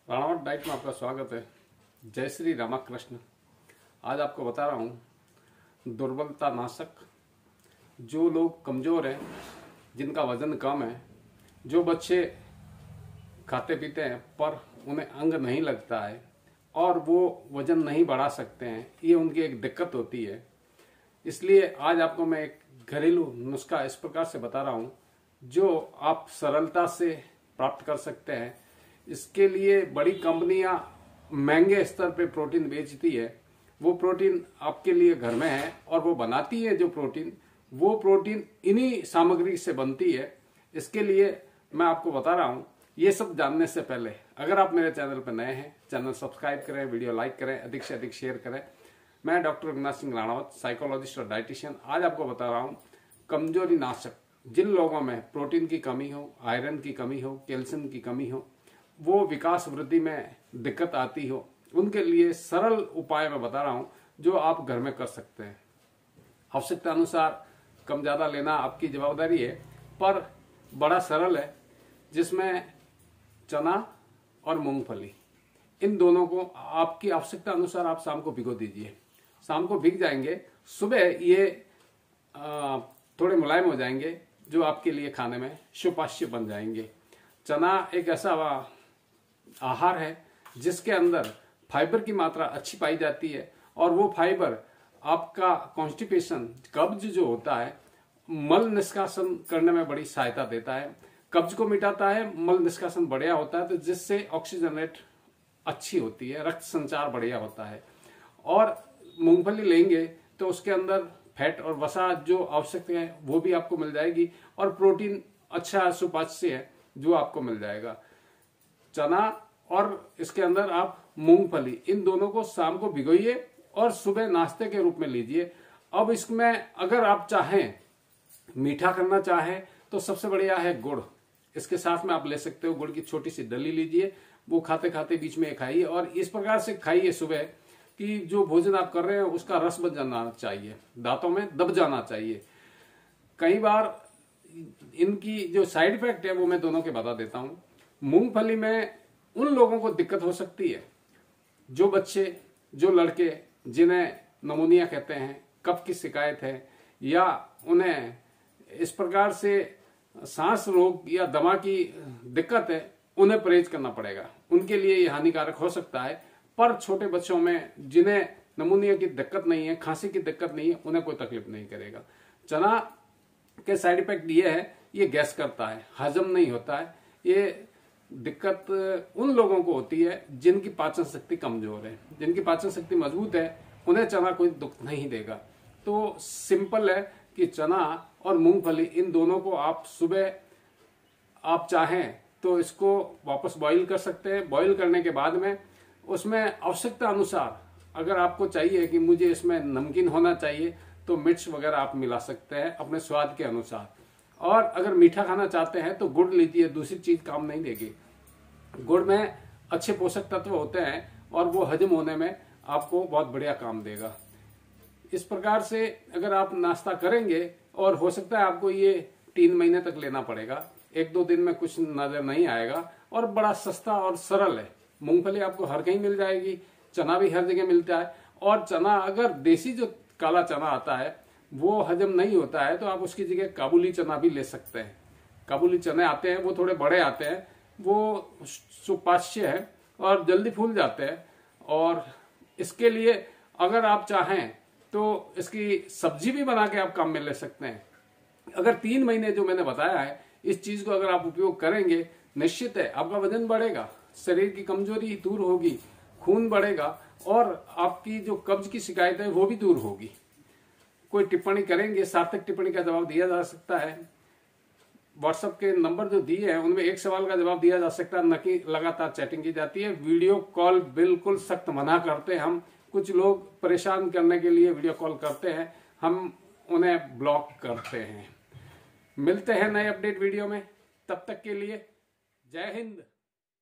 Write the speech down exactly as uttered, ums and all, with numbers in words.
Ranawat diet में आपका स्वागत है। जय श्री रामकृष्ण। आज आपको बता रहा हूँ दुर्बलता नाशक। जो लोग कमज़ोर हैं, जिनका वजन कम है, जो बच्चे खाते पीते हैं पर उन्हें अंग नहीं लगता है और वो वजन नहीं बढ़ा सकते हैं, ये उनकी एक दिक्कत होती है। इसलिए आज आपको मैं एक घरेलू नुस्खा इस प्रकार से बता रहा हूँ जो आप सरलता से प्राप्त कर सकते हैं। इसके लिए बड़ी कंपनियां महंगे स्तर पे प्रोटीन बेचती है। वो प्रोटीन आपके लिए घर में है और वो बनाती है जो प्रोटीन, वो प्रोटीन इन्हीं सामग्री से बनती है। इसके लिए मैं आपको बता रहा हूँ। ये सब जानने से पहले अगर आप मेरे चैनल पर नए हैं, चैनल सब्सक्राइब करें, वीडियो लाइक करें, अधिक से अधिक शेयर करें। मैं डॉक्टर रघुनाथ सिंह राणावत, साइकोलॉजिस्ट और डाइटिशियन, आज आपको बता रहा हूँ कमजोरी नाशक। जिन लोगों में प्रोटीन की कमी हो, आयरन की कमी हो, कैल्शियम की कमी हो, वो विकास वृद्धि में दिक्कत आती हो, उनके लिए सरल उपाय मैं बता रहा हूं जो आप घर में कर सकते हैं। आवश्यकता अनुसार कम ज्यादा लेना आपकी जवाबदारी है, पर बड़ा सरल है, जिसमें चना और मूंगफली, इन दोनों को आपकी आवश्यकता अनुसार आप शाम को भिगो दीजिए। शाम को भीग जाएंगे, सुबह ये आ, थोड़े मुलायम हो जाएंगे, जो आपके लिए खाने में सुपाच्य बन जाएंगे। चना एक ऐसा आहार है जिसके अंदर फाइबर की मात्रा अच्छी पाई जाती है और वो फाइबर आपका कॉन्स्टिपेशन, कब्ज जो होता है, मल निष्कासन करने में बड़ी सहायता देता है। कब्ज को मिटाता है, मल निष्कासन बढ़िया होता है, तो जिससे ऑक्सीजन रेट अच्छी होती है, रक्त संचार बढ़िया होता है। और मूंगफली लेंगे तो उसके अंदर फैट और वसा जो आवश्यक है वो भी आपको मिल जाएगी और प्रोटीन अच्छा सुपाच्य है जो आपको मिल जाएगा। चना और इसके अंदर आप मूंगफली, इन दोनों को शाम को भिगोइए और सुबह नाश्ते के रूप में लीजिए। अब इसमें अगर आप चाहें मीठा करना चाहें तो सबसे बढ़िया है गुड़। इसके साथ में आप ले सकते हो गुड़ की छोटी सी डली लीजिए, वो खाते खाते बीच में खाइए और इस प्रकार से खाइए सुबह कि जो भोजन आप कर रहे हैं उसका रस बन जाना चाहिए, दांतों में दब जाना चाहिए। कई बार इनकी जो साइड इफेक्ट है वो मैं दोनों के बता देता हूं। मूंगफली में उन लोगों को दिक्कत हो सकती है, जो बच्चे, जो लड़के जिन्हें नमोनिया कहते हैं, कफ की शिकायत है, या उन्हें इस प्रकार से सांस रोग या दमा की दिक्कत है, उन्हें परहेज करना पड़ेगा। उनके लिए यह हानिकारक हो सकता है। पर छोटे बच्चों में जिन्हें नमोनिया की दिक्कत नहीं है, खांसी की दिक्कत नहीं है, उन्हें कोई तकलीफ नहीं करेगा। चना के साइड इफेक्ट ये है, ये गैस करता है, हजम नहीं होता है। ये दिक्कत उन लोगों को होती है जिनकी पाचन शक्ति कमजोर है। जिनकी पाचन शक्ति मजबूत है उन्हें चना कोई दुख नहीं देगा। तो सिंपल है कि चना और मूंगफली, इन दोनों को आप सुबह आप चाहें तो इसको वापस बॉईल कर सकते हैं। बॉईल करने के बाद में उसमें आवश्यकता अनुसार, अगर आपको चाहिए कि मुझे इसमें नमकीन होना चाहिए तो मिर्च वगैरह आप मिला सकते हैं अपने स्वाद के अनुसार। और अगर मीठा खाना चाहते हैं तो गुड़ लीजिए, दूसरी चीज काम नहीं देगी। गुड़ में अच्छे पोषक तत्व होते हैं और वो हजम होने में आपको बहुत बढ़िया काम देगा। इस प्रकार से अगर आप नाश्ता करेंगे, और हो सकता है आपको ये तीन महीने तक लेना पड़ेगा, एक दो दिन में कुछ नजर नहीं आएगा, और बड़ा सस्ता और सरल है। मूंगफली आपको हर कहीं मिल जाएगी, चना भी हर जगह मिलता है। और चना, अगर देसी जो काला चना आता है वो हजम नहीं होता है तो आप उसकी जगह काबुली चना भी ले सकते हैं। काबुली चने आते हैं, वो थोड़े बड़े आते हैं, वो सुपाच्य है और जल्दी फूल जाते हैं। और इसके लिए अगर आप चाहें तो इसकी सब्जी भी बना के आप काम में ले सकते हैं। अगर तीन महीने जो मैंने बताया है, इस चीज को अगर आप उपयोग करेंगे, निश्चित है आपका वजन बढ़ेगा, शरीर की कमजोरी दूर होगी, खून बढ़ेगा और आपकी जो कब्ज की शिकायत है वो भी दूर होगी। कोई टिप्पणी करेंगे, सार्थक टिप्पणी का जवाब दिया जा सकता है। व्हाट्सएप के नंबर जो दिए हैं उनमें एक सवाल का जवाब दिया जा सकता है, न कि लगातार चैटिंग की जाती है। वीडियो कॉल बिल्कुल सख्त मना करते हैं हम। कुछ लोग परेशान करने के लिए वीडियो कॉल करते हैं, हम उन्हें ब्लॉक करते हैं। मिलते हैं नए अपडेट वीडियो में, तब तक के लिए जय हिंद।